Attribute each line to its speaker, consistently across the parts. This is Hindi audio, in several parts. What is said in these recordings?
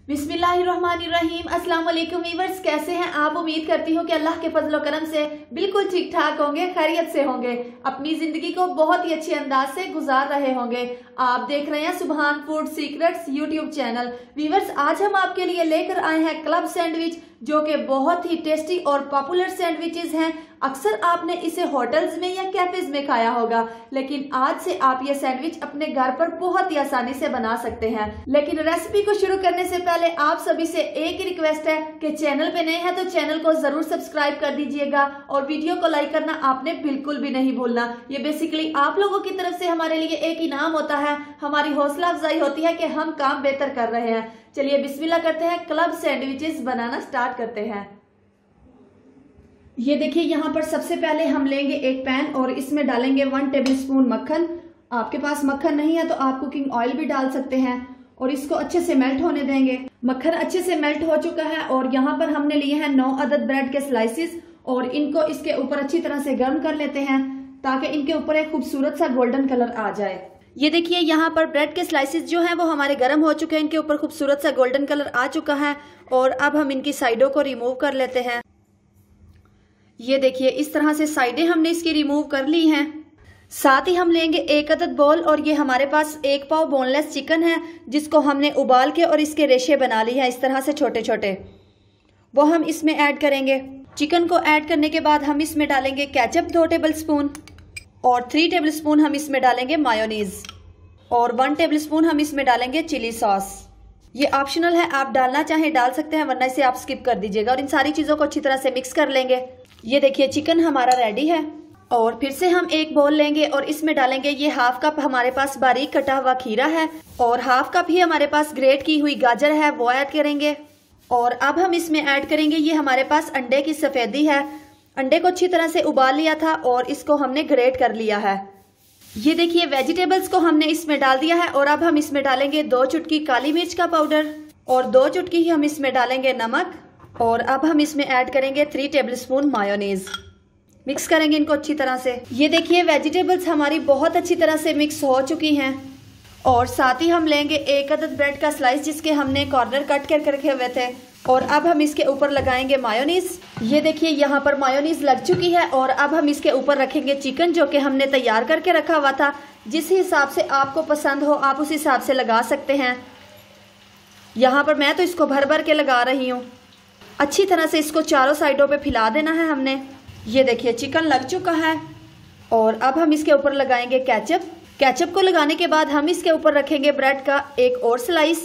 Speaker 1: बिस्मिल्लाहिर्रहमानिर्रहीम। अस्सलाम वालेकुम वीवर्स, कैसे हैं आप? उम्मीद करती हूँ कि अल्लाह के फजल करम से बिल्कुल ठीक ठाक होंगे, खैरियत से होंगे, अपनी जिंदगी को बहुत ही अच्छे अंदाज से गुजार रहे होंगे। आप देख रहे हैं Subhan food secrets YouTube channel. Viewers, आज हम आपके लिए लेकर आए हैं क्लब सैंडविच, जो कि बहुत ही टेस्टी और पॉपुलर सैंडविचेस हैं। अक्सर आपने इसे होटल्स में या कैफेज में खाया होगा, लेकिन आज से आप ये सैंडविच अपने घर पर बहुत ही आसानी से बना सकते हैं। लेकिन रेसिपी को शुरू करने से पहले आप सभी से एक ही रिक्वेस्ट है कि चैनल पे नए हैं तो चैनल को जरूर सब्सक्राइब कर दीजिएगा और वीडियो को लाइक करना आपने बिल्कुल भी नहीं भूलना। ये बेसिकली आप लोगों की तरफ से हमारे लिए एक इनाम होता है, हमारी हौसला अफजाई होती है कि हम काम बेहतर कर रहे हैं। चलिए बिस्मिल्लाह करते हैं, क्लब सैंडविचेस बनाना स्टार्ट करते हैं। ये देखिए, यहाँ पर सबसे पहले हम लेंगे एक पैन और इसमें डालेंगे 1 टेबलस्पून मक्खन। आपके पास मक्खन नहीं है तो आप कुकिंग ऑयल भी डाल सकते हैं और इसको अच्छे से मेल्ट होने देंगे। मक्खन अच्छे से मेल्ट हो चुका है और यहाँ पर हमने लिए हैं 9 अदद ब्रेड के स्लाइसिस और इनको इसके ऊपर अच्छी तरह से गर्म कर लेते हैं ताकि इनके ऊपर एक खूबसूरत सा गोल्डन कलर आ जाए। ये देखिए, यहाँ पर ब्रेड के स्लाइसिस जो हैं वो हमारे गर्म हो चुके हैं, इनके ऊपर खूबसूरत सा गोल्डन कलर आ चुका है और अब हम इनकी साइडों को रिमूव कर लेते हैं। ये देखिए, इस तरह से साइडें हमने इसकी रिमूव कर ली हैं। साथ ही हम लेंगे 1 अदद बॉल और ये हमारे पास 1 पाव बोनलेस चिकन है, जिसको हमने उबाल के और इसके रेशे बना ली है इस तरह से छोटे छोटे, वो हम इसमें ऐड करेंगे। चिकन को ऐड करने के बाद हम इसमें डालेंगे केचप 2 टेबलस्पून और 3 टेबलस्पून हम इसमें डालेंगे मायोनीज और 1 टेबलस्पून हम इसमें डालेंगे चिली सॉस। ये ऑप्शनल है, आप डालना चाहें डाल सकते हैं, वरना इसे आप स्किप कर दीजिएगा। और इन सारी चीजों को अच्छी तरह से मिक्स कर लेंगे। ये देखिए, चिकन हमारा रेडी है और फिर से हम एक बोल लेंगे और इसमें डालेंगे ये 1/2 कप हमारे पास बारीक कटा हुआ खीरा है और 1/2 कप ही हमारे पास ग्रेट की हुई गाजर है, वो ऐड करेंगे। और अब हम इसमें ऐड करेंगे ये हमारे पास अंडे की सफेदी है। अंडे को अच्छी तरह से उबाल लिया था और इसको हमने ग्रेट कर लिया है। ये देखिए, वेजिटेबल्स को हमने इसमें डाल दिया है और अब हम इसमें डालेंगे 2 चुटकी काली मिर्च का पाउडर और 2 चुटकी ही हम इसमें डालेंगे नमक और अब हम इसमें ऐड करेंगे 3 टेबलस्पून मायोनीज। मिक्स करेंगे इनको अच्छी तरह से। ये देखिए, वेजिटेबल्स हमारी बहुत अच्छी तरह से मिक्स हो चुकी हैं और साथ ही हम लेंगे 1 अदद ब्रेड का स्लाइस जिसके हमने कॉर्नर कट कर रखे हुए थे और अब हम इसके ऊपर लगाएंगे मायोनीज। ये देखिए, यहाँ पर मायोनीज लग चुकी है और अब हम इसके ऊपर रखेंगे चिकन जो कि हमने तैयार करके रखा हुआ था। जिस हिसाब से आपको पसंद हो आप उस हिसाब से लगा सकते हैं। यहाँ पर मैं तो इसको भर भर के लगा रही हूँ। अच्छी तरह से इसको चारों साइडों पे फैला देना है हमने। ये देखिए, चिकन लग चुका है और अब हम इसके ऊपर लगाएंगे केचप। केचप को लगाने के बाद हम इसके ऊपर रखेंगे ब्रेड का एक और स्लाइस।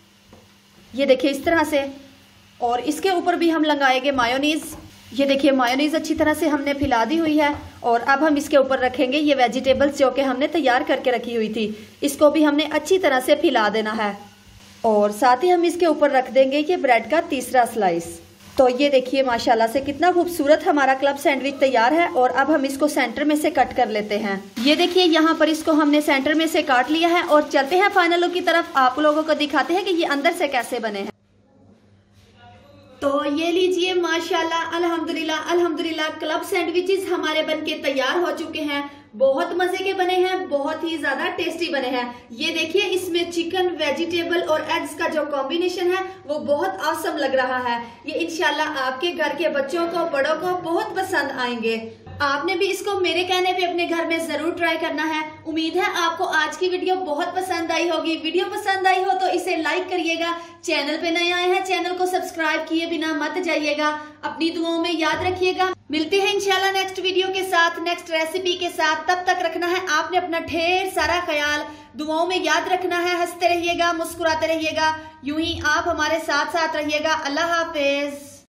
Speaker 1: ये देखिए, इस तरह से, और इसके ऊपर भी हम लगाएंगे मायोनीज। ये देखिए, मायोनीज अच्छी तरह से हमने फैला दी हुई है और अब हम इसके ऊपर रखेंगे ये वेजिटेबल्स जो कि हमने तैयार करके रखी हुई थी। इसको भी हमने अच्छी तरह से फैला देना है और साथ ही हम इसके ऊपर रख देंगे ये ब्रेड का तीसरा स्लाइस। तो ये देखिए, माशाल्लाह से कितना खूबसूरत हमारा क्लब सैंडविच तैयार है और अब हम इसको सेंटर में से कट कर लेते हैं। ये देखिए, यहाँ पर इसको हमने सेंटर में से काट लिया है और चलते हैं फाइनल लुक की तरफ। आप लोगों को दिखाते हैं कि ये अंदर से कैसे बने हैं। तो ये लीजिए, माशाल्लाह, अल्हम्दुलिल्लाह अल्हम्दुलिल्लाह, क्लब सैंडविचेस हमारे बनके तैयार हो चुके हैं। बहुत मजे के बने हैं, बहुत ही ज्यादा टेस्टी बने हैं। ये देखिए, इसमें चिकन, वेजिटेबल और एग्स का जो कॉम्बिनेशन है वो बहुत ऑसम लग रहा है। ये इंशाल्लाह आपके घर के बच्चों को, बड़ों को बहुत पसंद आएंगे। आपने भी इसको मेरे कहने पे अपने घर में जरूर ट्राई करना है। उम्मीद है आपको आज की वीडियो बहुत पसंद आई होगी। वीडियो पसंद आई हो तो इसे लाइक करिएगा। चैनल पे नए आए हैं, चैनल को सब्सक्राइब किए बिना मत जाइएगा। अपनी दुआओं में याद रखिएगा। मिलते हैं इंशाल्लाह नेक्स्ट वीडियो के साथ, नेक्स्ट रेसिपी के साथ। तब तक रखना है आपने अपना ढेर सारा ख्याल, दुआओं में याद रखना है। हंसते रहिएगा, मुस्कुराते रहिएगा, यूं ही आप हमारे साथ साथ रहिएगा। अल्लाह हाफिज।